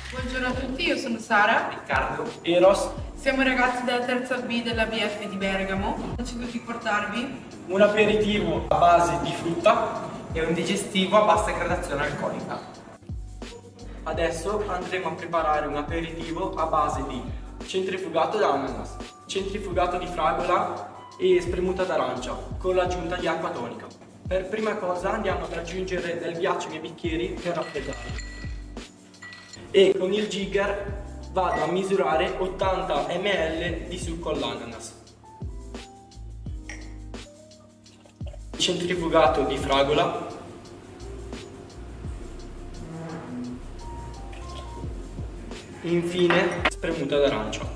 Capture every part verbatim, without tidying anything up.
Buongiorno a tutti, io sono Sara. Riccardo, Eros, Siamo i ragazzi della terza B della B F di Bergamo. Decido di portarvi un aperitivo a base di frutta. e un digestivo a bassa gradazione alcolica. Adesso andremo a preparare un aperitivo a base di centrifugato d'ananas, centrifugato di fragola e spremuta d'arancia con l'aggiunta di acqua tonica. Per prima cosa andiamo ad aggiungere del ghiaccio nei bicchieri per raffreddare. E con il jigger vado a misurare ottanta millilitri di succo all'ananas. Centrifugato di fragola. Infine spremuta d'arancia.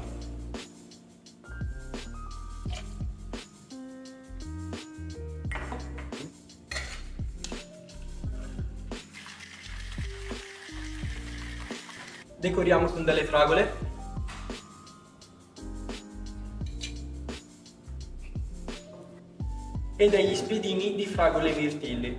Decoriamo con delle fragole e degli spiedini di fragole mirtilli.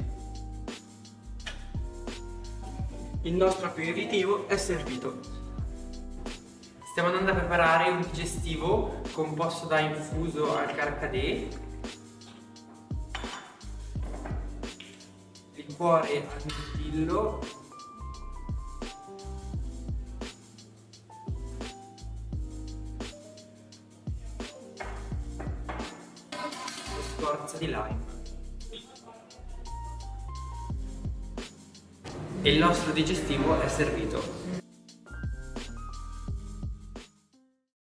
Il nostro aperitivo è servito. Stiamo andando a preparare un digestivo composto da infuso al carcadè, liquore al mirtillo, e scorza di lime. E il nostro digestivo è servito.